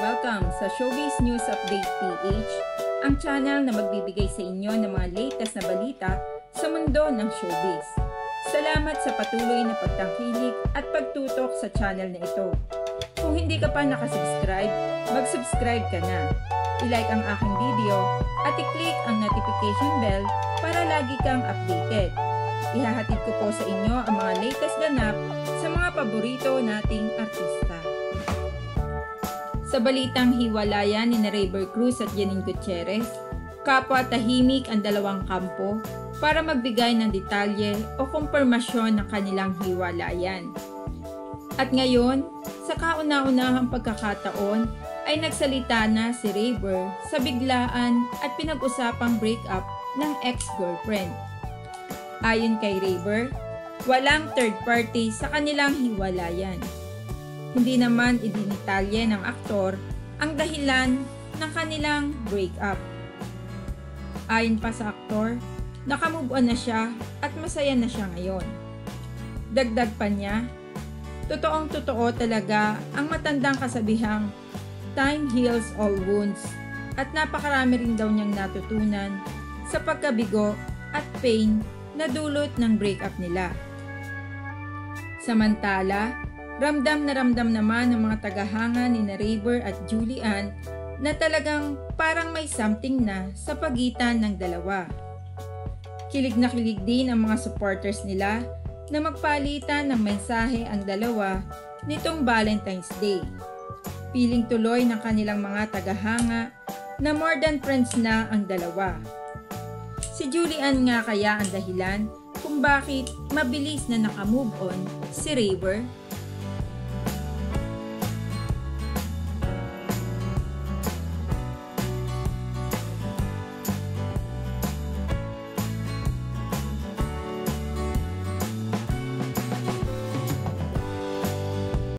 Welcome sa Showbiz News Update PH, ang channel na magbibigay sa inyo ng mga latest na balita sa mundo ng showbiz. Salamat sa patuloy na pagtangkilik at pagtutok sa channel na ito. Kung hindi ka pa nakasubscribe, mag-subscribe ka na. I-like ang aking video at i-click ang notification bell para lagi kang updated. Ihahatid ko po sa inyo ang mga latest ganap sa mga paborito nating artista. Sa balitang hiwalayan ni Rayber Cruz at Janine Gutierrez, kapwa tahimik ang dalawang kampo para magbigay ng detalye o kumpirmasyon ng kanilang hiwalayan. At ngayon, sa kauna-unahang pagkakataon ay nagsalita na si Rayber sa biglaan at pinag-usapang breakup ng ex-girlfriend. Ayon kay Rayber, walang third party sa kanilang hiwalayan. Hindi naman idinitalye ng aktor ang dahilan ng kanilang breakup. Ayon pa sa aktor, nakamove on na siya at masaya na siya ngayon. Dagdag pa niya, totoong-totoo talaga ang matandang kasabihang time heals all wounds at napakarami rin daw niyang natutunan sa pagkabigo at pain na dulot ng breakup nila. Samantala, ramdam naman ng mga tagahanga ni Rayber at Julian na talagang parang may something na sa pagitan ng dalawa. Kilig na kilig din ang mga supporters nila na magpalitan ng mensahe ang dalawa nitong Valentine's Day. Piling tuloy ng kanilang mga tagahanga na more than friends na ang dalawa. Si Julian nga kaya ang dahilan kung bakit mabilis na nakamove on si Rayber?